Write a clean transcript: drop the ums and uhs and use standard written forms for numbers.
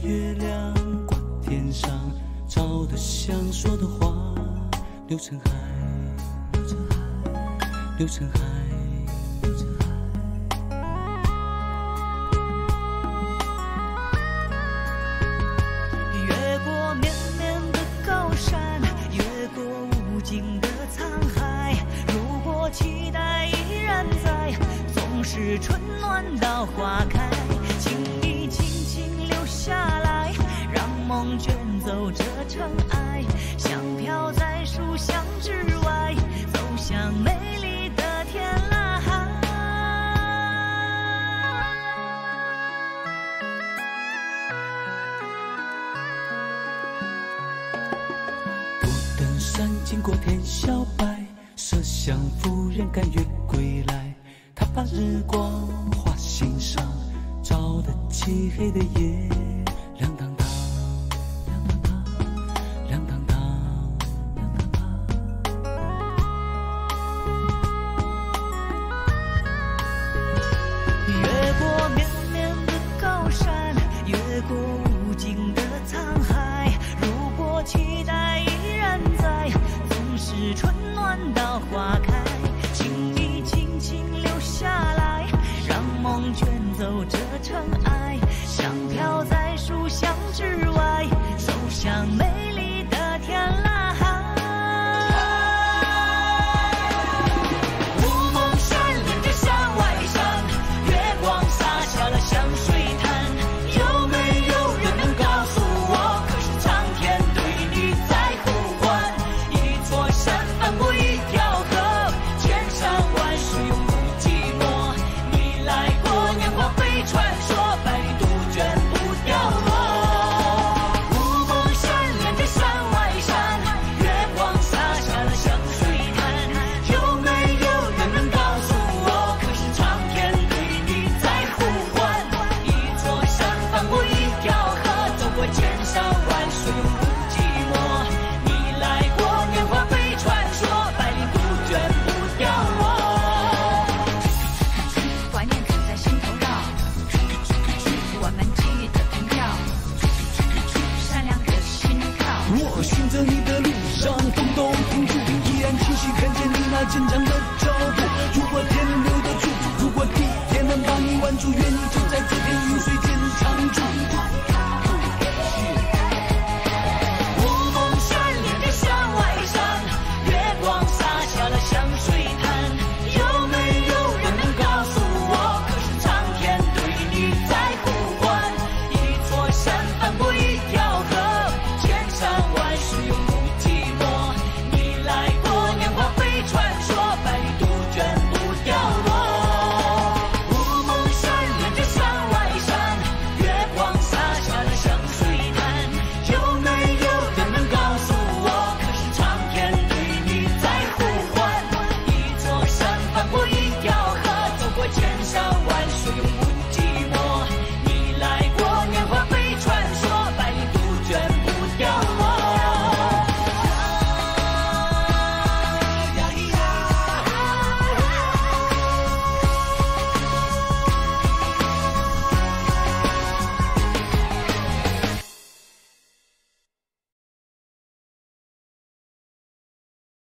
月亮挂天上，照得像说的话，流成海，流成海，流成海。 越过绵绵的高山，越过无尽的沧海，如果期待依然在，总是春暖到花开，请你轻轻留下来，让梦卷走这尘埃，像飘在书香之外，走向美丽的天籁。 不等山经过天晓白，麝香夫人甘愿归来。她把日光画心上，照得漆黑的夜亮堂堂，亮堂堂，亮堂堂，亮堂堂。 越过绵绵的高山，越过无尽的沧海，如果期待依然在，总是春暖到花开，请你轻轻留下来，让梦卷走这尘埃，像飘在书香之外，走向美丽的天籁。雾蒙山连着山外山，月光洒下了香水潭，有没有人能告诉我，可是苍天对你在呼唤？一座山翻过一条河，千山万水永不寂寞。你来过年华被传说，百里杜鹃不掉落。雾蒙山连着山外山，月光洒下了香水潭，有没有人能告诉我，可是苍天对你在呼唤？一座山翻过一条河，走过千山万水永不寂寞。你来过年华被传说，百里杜鹃不掉落。怀念总在心头绕，我们际遇的同调，善良的心靠。 我寻着你的路上，风动停住，依然清晰看见你那坚强